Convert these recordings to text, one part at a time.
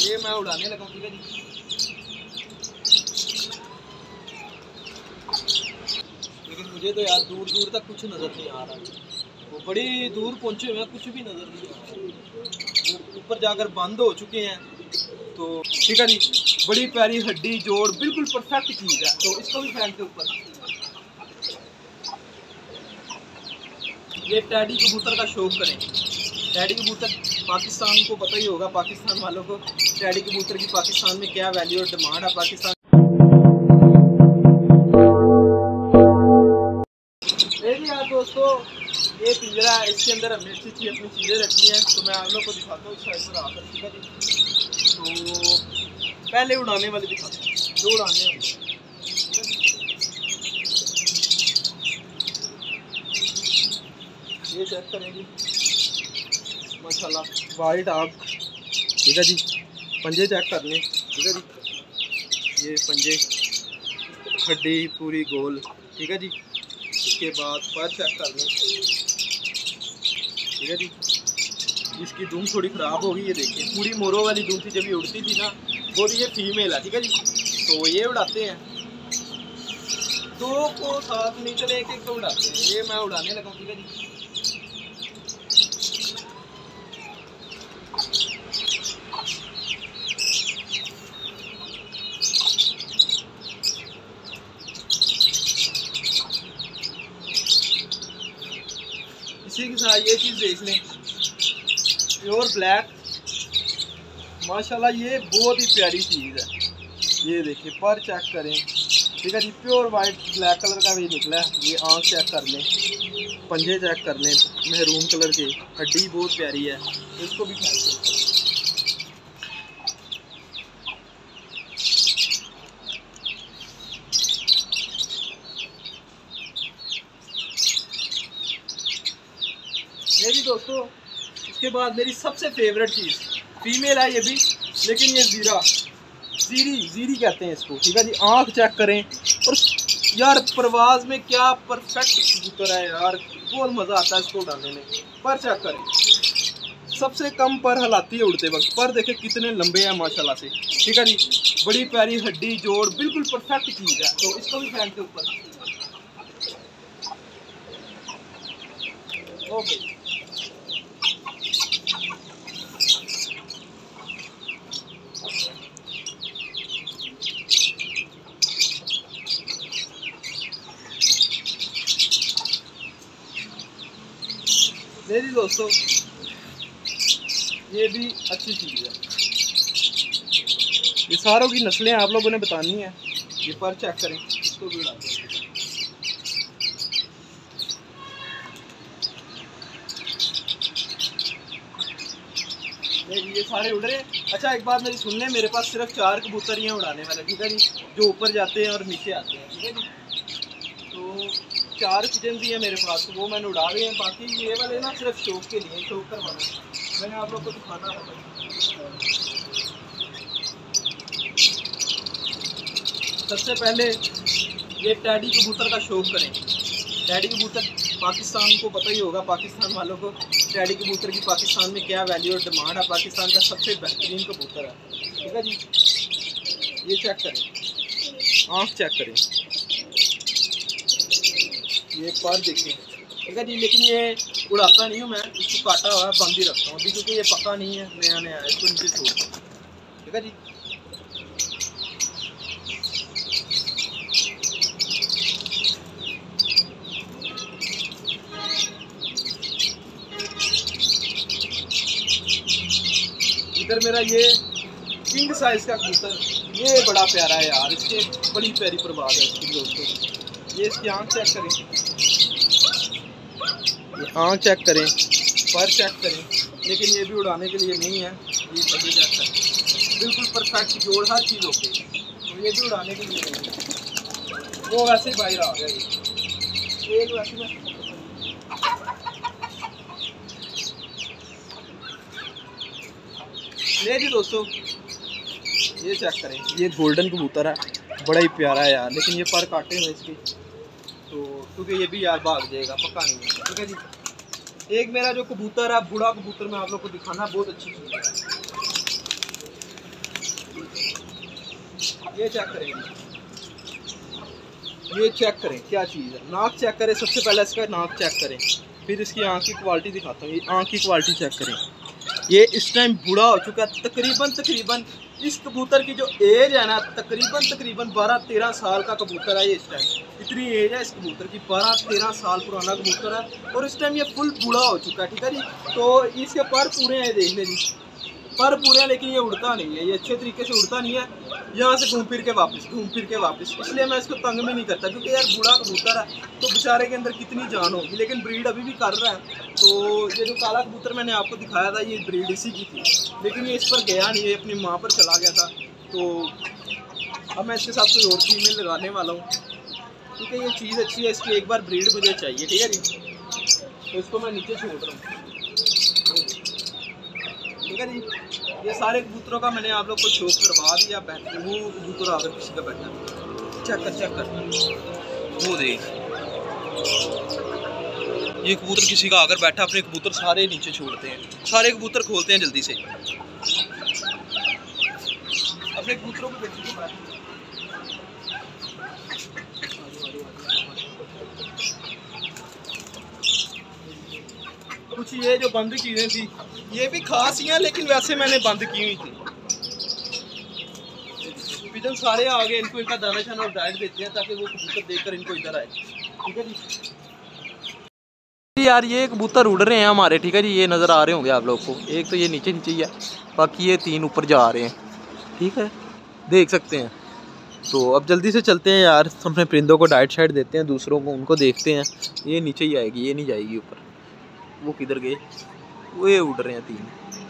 ये मैं उड़ाने लगा, ठीक है जी। लेकिन मुझे तो यार दूर दूर तक कुछ नज़र नहीं आ रहा, वो बड़ी दूर पहुंचे हुए हैं, कुछ भी नज़र नहीं आ रहा। ऊपर जाकर बंद हो चुके हैं, तो ठीक है जी। बड़ी प्यारी हड्डी जोड़ बिल्कुल परफेक्ट चीज़ है, तो इसको भी फेंक के ऊपर। ये टैडी कबूतर का शौक करें। टैडी कबूतर पाकिस्तान को पता ही होगा, पाकिस्तान वालों को टैडी कबूतर की पाकिस्तान में क्या वैल्यू और डिमांड है। पाकिस्तान यार दोस्तों, ये पिंजरा है, इसके अंदर हमने अच्छी अच्छी अपनी चीज़ें रखी हैं, तो मैं आप लोग को दिखाता हूँ इस साइड पर आकर, ठीक है जी। तो पहले उड़ाने वाले दिखाता हूँ, जो उड़ाने वाले, ये चेक करेंगे माशाल्लाह, वाइट आग, ठीक है जी। पंजे चेक कर लें, ठीक है जी। ये पंजे, हड्डी पूरी गोल, ठीक है जी। इसके बाद पर चेक कर लें, ठीक है जी। इसकी दूम थोड़ी ख़राब होगी, ये देखिए पूरी मोरों वाली दूम थी, जब ये उड़ती थी ना, वो ये फीमेल है, ठीक है जी। तो ये उड़ाते हैं, दो को साथ नहीं चले, एक एक को उड़ाते हैं। ये मैं उड़ाने लगा, ठीक है जी। इसी के साथ ये चीज़ देख लें, प्योर ब्लैक, माशाल्लाह ये बहुत ही प्यारी चीज़ है। ये देखिए पर चेक करें, ठीक है जी। प्योर वाइट ब्लैक कलर का भी निकला है। ये आँख चेक कर लें, पंजे चेक कर लें, महरून कलर के, हड्डी बहुत प्यारी है, इसको भी फेंक दें। मेरी दोस्तों, इसके बाद मेरी सबसे फेवरेट चीज़, फीमेल है ये भी, लेकिन ये जीरी कहते हैं इसको, ठीक है जी। आँख चेक करें, और यार परवाज़ में क्या परफेक्ट कबूतर है यार, बहुत मज़ा आता है इसको उड़ाने में। पर चेक करें, सबसे कम पर हलाती है उड़ते वक्त, पर देखें कितने लंबे हैं माशाल्लाह से, ठीक है जी। बड़ी प्यारी हड्डी जोड़ बिल्कुल परफेक्ट चीज़ है, तो इसको भी फेंक के ऊपर। ओके, मेरी दोस्तों ये भी अच्छी चीज़ है। ये सारों की नस्लें आप लोगों ने बतानी है। ये पर चेक करें, इसको भी उड़ाते हैं। ये सारे उड़ रहे हैं। अच्छा एक बात मेरी सुन लें, मेरे पास सिर्फ 4 कबूतर ही हैं उड़ाने वाले, ठीक है जी, जो ऊपर जाते हैं और नीचे आते हैं, ठीक है जी। तो 4 पिजन भी है मेरे पास, तो वो मैंने उड़ा रहे हैं। बाकी ये वाले ना सिर्फ शौक के लिए, शौक करवाना मैंने आप लोग को दिखाना है। सबसे पहले ये टैडी कबूतर का शौक करें। टैडी कबूतर पाकिस्तान को पता ही होगा, पाकिस्तान वालों को टैडी कबूतर की पाकिस्तान में क्या वैल्यू और डिमांड है। पाकिस्तान का सबसे बेहतरीन कबूतर है, ठीक है जी। ये चेक करें, आँख चेक करें, ये पर देखें, ठीक है जी। लेकिन ये उड़ाता नहीं हूँ मैं, इसको काटा हुआ है, बंद ही रखता हूँ अभी, क्योंकि ये पक्का नहीं है, नया नया है, इसको नीचे छोड़, ठीक है जी। इधर मेरा ये किंग साइज का कबूतर, ये बड़ा प्यारा है यार, इसके बड़ी प्यारी परवाज़ है इसकी दोस्तों। ये इसकी आँख चेक करें, ये आँख चेक करें, पर चेक करें, लेकिन ये भी उड़ाने के लिए नहीं है। ये पंजे चेक करें, बिल्कुल परफेक्ट जोड़, हर चीज़ ओके, तो ये भी उड़ाने के लिए नहीं है। वो वैसे ही बाहर आ गया, ये वैसे में। ले जी दोस्तों, ये चेक करें, ये गोल्डन कबूतर है, बड़ा ही प्यारा है यार, लेकिन ये पर काटे हुए इसके, तो क्योंकि ये भी यार भाग जाएगा, पक्का नहीं है, ठीक है जी। एक मेरा जो कबूतर है, बूढ़ा कबूतर, मैं आप लोग को दिखाना, बहुत अच्छी चीज़ है। ये चेक करें, ये चेक करें क्या चीज़ है। नाक चेक करें, सबसे पहले इसका नाक चेक करें, फिर इसकी आँख की क्वालिटी दिखाता हूँ। ये आँख की क्वालिटी चेक करें। ये इस टाइम बूढ़ा हो चुका है। तकरीबन इस कबूतर की जो एज है ना, तकरीबन 12-13 साल का कबूतर है ये इस टाइम। इतनी एज है इस कबूतर की, 12-13 साल पुराना कबूतर है और इस टाइम ये फुल बूढ़ा हो चुका है, ठीक है जी। तो इसके पर पूरे हैं, देख लें जी, पर पूरे हैं, लेकिन ये उड़ता नहीं है, ये अच्छे तरीके से उड़ता नहीं है। यहाँ से घूम फिर के वापस, इसलिए मैं इसको तंग भी नहीं करता, क्योंकि यार बूढ़ा कबूतर है तो बेचारे के अंदर कितनी जान होगी। लेकिन ब्रीड अभी भी कर रहा है। तो ये जो काला कबूतर मैंने आपको दिखाया था, ये ब्रीड इसी की थी, लेकिन ये इस पर गया नहीं, ये अपनी माँ पर चला गया था। तो अब मैं इसके साथ कोई और फीमेल लगाने वाला हूँ, क्योंकि ये चीज़ अच्छी है। इसकी एक बार ब्रीड मुझे चाहिए, ठीक है जी। तो इसको मैं नीचे छोड़ रहा हूँ, ठीक है जी। ये सारे कबूतरों का मैंने आप लोग को शौक करवा दिया। बेहतरीन वो कबूतर अगर किसी का बैठा, चेक कर वो देख, ये कबूतर किसी का अगर बैठा, अपने कबूतर सारे नीचे छोड़ते हैं, सारे कबूतर खोलते हैं जल्दी से। अपने कबूतरों को देखिए, कुछ ये जो बंद चीज़ें थी ये भी खास ही हैं, लेकिन वैसे मैंने बंद की हुई थी। पिजन सारे आ गए, इनको इनका दाना शाना और डाइट देते हैं ताकि वो कबूतर देखकर इनको इधर आए, ठीक है जी। यार ये कबूतर उड़ रहे हैं हमारे, ठीक है जी। ये नज़र आ रहे होंगे आप लोग को। एक तो ये नीचे ही है, बाकी ये 3 ऊपर जा रहे हैं, ठीक है, देख सकते हैं। तो अब जल्दी से चलते हैं यार, अपने परिंदों को डाइट शाइट देते हैं, दूसरों को उनको देखते हैं। ये नीचे ही आएगी, ये नहीं जाएगी ऊपर। वो किधर गए? वो ये उड़ रहे हैं 3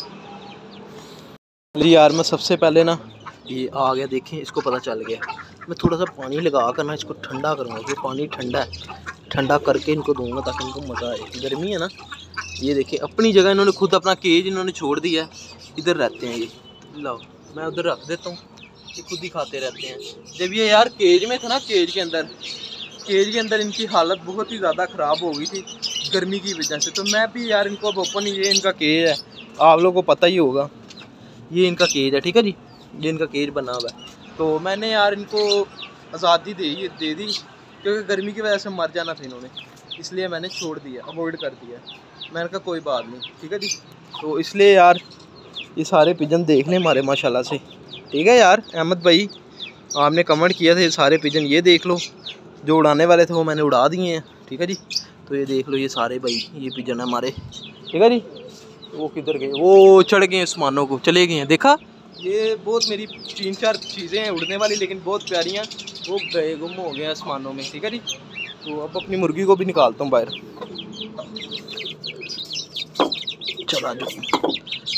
जी। यार मैं सबसे पहले ना, ये आ गया, देखें, इसको पता चल गया। मैं थोड़ा सा पानी लगा कर ना इसको ठंडा करूँगा, क्योंकि पानी ठंडा है। ठंडा करके इनको दूंगा ताकि इनको मज़ा आए। गर्मी है ना, ये देखिए अपनी जगह इन्होंने खुद अपना केज इन्होंने छोड़ दिया है, इधर रहते हैं ये। लाओ मैं उधर रख देता हूँ, ये खुद ही खाते रहते हैं। जब ये यार केज में था ना, केज के अंदर इनकी हालत बहुत ही ज़्यादा ख़राब हो गई थी गर्मी की वजह से। तो मैं भी यार इनको अब ओपन, ये इनका केज है, आप लोगों को पता ही होगा, ये इनका केज है, ठीक है जी। ये इनका केज बना हुआ है। तो मैंने यार इनको आज़ादी दे दी, क्योंकि गर्मी की वजह से मर जाना था इन्होंने, इसलिए मैंने छोड़ दिया, अवॉइड कर दिया। मैंने कहा कोई बात नहीं, ठीक है जी। तो इसलिए यार ये सारे पिजन देख लें हमारे माशाल्लाह से, ठीक है यार। अहमद भाई आपने कमेंट किया था ये सारे पिजन, ये देख लो, जो उड़ाने वाले थे वो मैंने उड़ा दिए हैं, ठीक है जी। तो ये देख लो, ये सारे भाई ये पिजन है हमारे, ठीक है जी। वो किधर गए? वो चढ़ गए आसमानों को, चले गए हैं। देखा, ये बहुत मेरी 3-4 चीज़ें हैं उड़ने वाली, लेकिन बहुत प्यारी हैं, वो गए, गुम हो गए आसमानों में, ठीक है जी। तो अब अपनी मुर्गी को भी निकालता हूँ बाहर। चला जाओ,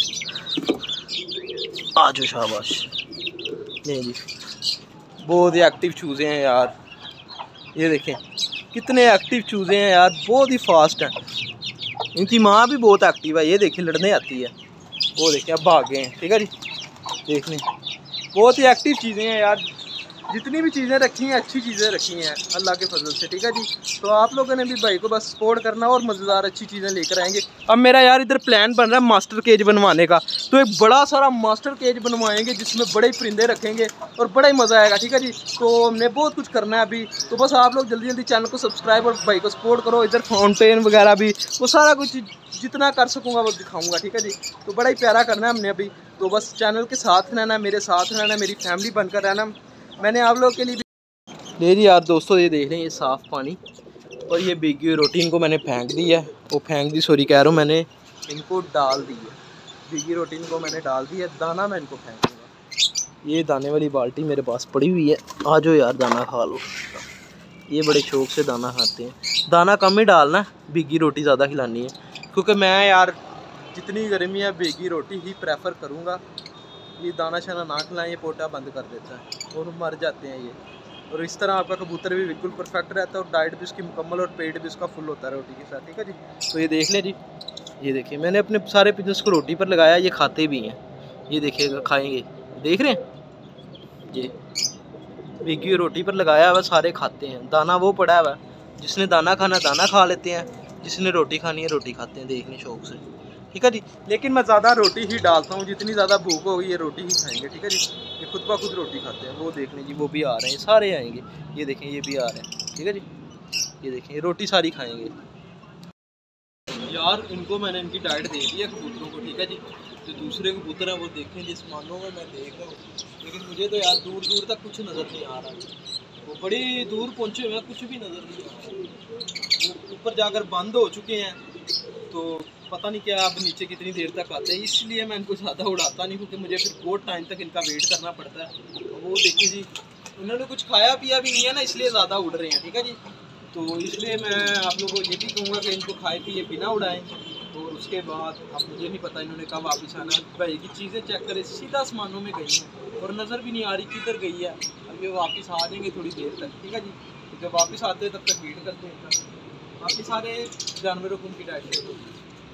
आ जाओ, शाबाश। नहीं जी, बहुत ही एक्टिव चूज़े हैं यार, ये देखें कितने एक्टिव चूज़े हैं यार, बहुत ही फास्ट हैं। इनकी माँ भी बहुत एक्टिव है, ये देखिए लड़ने आती है। वो देखिए अब भाग गए हैं, ठीक है जी। देख लें, बहुत ही एक्टिव चीज़ें हैं यार। जितनी भी चीज़ें रखी हैं अच्छी चीज़ें रखी हैं अल्लाह के फजल से, ठीक है जी। तो आप लोगों ने भी भाई को बस सपोर्ट करना और मज़ेदार अच्छी चीज़ें लेकर आएंगे। अब मेरा यार इधर प्लान बन रहा है मास्टर केज बनवाने का, तो एक बड़ा सारा मास्टर केज बनवाएंगे जिसमें बड़े ही परिंदे रखेंगे और बड़ा ही मज़ा आएगा, ठीक है जी। तो हमने बहुत कुछ करना है अभी, तो बस आप लोग जल्दी जल्दी चैनल को सब्सक्राइब और भाई को सपोर्ट करो। इधर फाउंटेन वगैरह भी, वो सारा कुछ जितना कर सकूँगा वो दिखाऊँगा, ठीक है जी। तो बड़ा ही प्यारा करना है हमने अभी, तो बस चैनल के साथ रहना, मेरे साथ रहना, मेरी फैमिली बनकर रहना। मैंने आप लोगों के लिए ले जी यार दोस्तों, ये देख लें, ये साफ़ पानी और ये भीगी हुई रोटी इनको मैंने फेंक दी है, वो फेंक दी, सॉरी कह रहा हूँ, मैंने इनको डाल दी है। भीगी रोटी इनको मैंने डाल दी है, दाना मैं इनको फेंक दूँगा। ये दाने वाली बाल्टी मेरे पास पड़ी हुई है, आ जाओ यार दाना खा लो। ये बड़े शौक से दाना खाते हैं, दाना कम ही डालना, भीगी रोटी ज़्यादा खिलानी है, क्योंकि मैं यार जितनी गर्मी है भीगी रोटी ही प्रेफर करूँगा। ये दाना शाना ना खिलाएं, ये पोटा बंद कर देता है और मर जाते हैं ये। और इस तरह आपका कबूतर भी बिल्कुल परफेक्ट रहता है और डाइट भी उसकी मुकम्मल और पेट भी उसका फुल होता है रोटी के साथ, ठीक है जी। तो ये देख लें जी, ये देखिए मैंने अपने सारे पिजन्स को रोटी पर लगाया, ये खाते भी हैं, ये देखिएगा खाएंगे, देख रहे हैं, ये भीगी रोटी पर लगाया हुआ, सारे खाते हैं। दाना वो पड़ा हुआ, जिसने दाना खाना दाना खा लेते हैं, जिसने रोटी खानी है रोटी खाते हैं, देख लें शौक से। ठीक है जी। लेकिन मैं ज़्यादा रोटी ही डालता हूँ, जितनी ज़्यादा भूख होगी ये रोटी ही खाएंगे, ठीक है जी। ये खुद ब खुद रोटी खाते हैं। वो देख लीजिए वो भी आ रहे हैं, सारे आएंगे, ये देखें ये भी आ रहे हैं, ठीक है जी। ये देखें ये रोटी सारी खाएंगे यार। इनको मैंने इनकी डाइट दे दी है कबूतरों को, ठीक है जी। जो दूसरे कबूतर हैं वो देखें जिस मानों में मैं देख रहा हूँ, लेकिन मुझे तो यार दूर दूर तक कुछ नज़र नहीं आ रहा। वो बड़ी दूर पहुँचे हुए हैं, कुछ भी नज़र नहीं आ रहा। वो ऊपर जाकर बंद हो चुके हैं, तो पता नहीं क्या अब नीचे कितनी देर तक आते हैं। इसलिए मैं इनको ज़्यादा उड़ाता नहीं, क्योंकि मुझे फिर बहुत टाइम तक इनका वेट करना पड़ता है। वो देखिए जी, उन्होंने कुछ खाया पिया भी नहीं है ना, इसलिए ज़्यादा उड़ रहे हैं, ठीक है जी। तो इसलिए मैं आप लोगों को ये भी कहूँगा कि इनको खाए पिए बिना उड़ाएं। और उसके बाद अब मुझे नहीं पता इन्होंने कब वापस आना है। भाई की चीज़ें चेक करें, सीधा आसमानों में गई हैं और नज़र भी नहीं आ रही किधर गई है। अब ये वापस आ जाएंगे थोड़ी देर तक, ठीक है जी। तो जब वापस आते हैं तब तक वेट करते हैं। बाकी सारे जानवरों को उनकी डाइट देते हैं।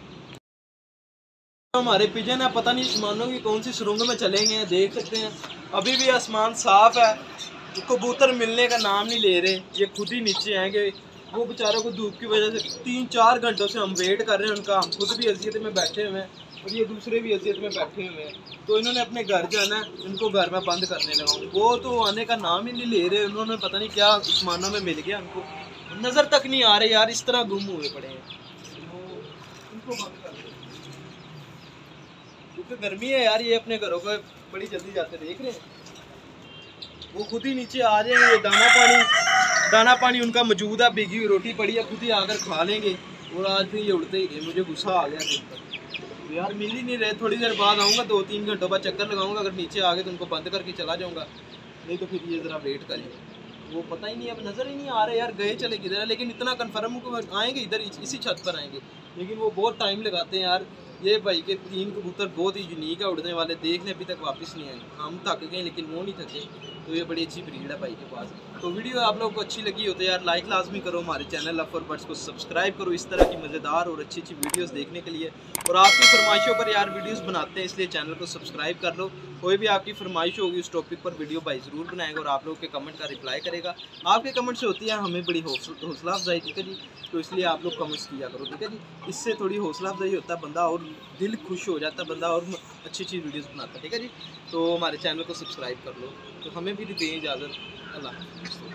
हमारे पिजन है, पता नहीं आसमानों की कौन सी सुरंग में चलेंगे, देख सकते हैं अभी भी आसमान साफ है। कबूतर मिलने का नाम नहीं ले रहे, ये खुद ही नीचे आएंगे। वो बेचारों को धूप की वजह से 3-4 घंटों से हम वेट कर रहे हैं उनका। हम खुद भी अजियत में बैठे हुए हैं और ये दूसरे भी अजियत में बैठे हुए हैं। तो इन्होंने अपने घर जाना है, इनको घर में बंद करने लगा। वो तो आने का नाम ही नहीं ले रहे। उन्होंने पता नहीं क्या आसमानों में मिल गया, उनको नज़र तक नहीं आ रहे यार, इस तरह गुम हुए पड़े हैं। उनको बंद कर दो, क्योंकि गर्मी है यार। ये अपने घरों को बड़ी जल्दी जाते देख रहे हैं। वो खुद ही नीचे आ जाएंगे, दाना पानी उनका मौजूद है, भीगी हुई रोटी पड़ी है, खुद ही आकर खा लेंगे। और आज भी ये उड़ते ही थे, मुझे गुस्सा आ गया तो यार मिल ही नहीं रहे। थोड़ी देर बाद आऊँगा, 2-3 घंटों बाद चक्कर लगाऊंगा। अगर नीचे आ गए तो उनको बंद करके चला जाऊँगा, नहीं तो फिर ये ज़रा वेट करें। वो पता ही नहीं, अब नज़र ही नहीं आ रहे यार, गए चले किधर है। लेकिन इतना कन्फर्म को आएंगे इधर, इसी छत पर आएंगे, लेकिन वो बहुत टाइम लगाते हैं यार। ये भाई के 3 कबूतर बहुत ही यूनिक है उड़ने वाले, देखने अभी तक वापस नहीं आए। हम थक गए लेकिन वो नहीं थके। तो ये बड़ी अच्छी ब्रीड है भाई के पास। तो वीडियो आप लोगों को अच्छी लगी हो तो यार लाइक लाजमी करो, हमारे चैनल लव फॉर बर्ड्स को सब्सक्राइब करो इस तरह की मज़ेदार और अच्छी अच्छी वीडियोस देखने के लिए। और आपकी फरमाइशों पर यार वीडियोस बनाते हैं, इसलिए चैनल को सब्सक्राइब कर लो। कोई भी आपकी फरमाइश होगी उस टॉपिक पर वीडियो भाई ज़रूर बनाएगा और आप लोगों के कमेंट का रिप्लाई करेगा। आपके कमेंट से होती है हमें बड़ी हौसला अफजाई, ठीक है जी। तो इसलिए आप लोग कमेंट्स किया करो, ठीक है जी। इससे थोड़ी हौसला अफजाई होता है, बंदा और दिल खुश हो जाता है, बंदा और अच्छी अच्छी वीडियोस बनाता है, ठीक है जी। तो हमारे चैनल को सब्सक्राइब कर लो। तो हमें भी दें इजाज़त। अल्लाह।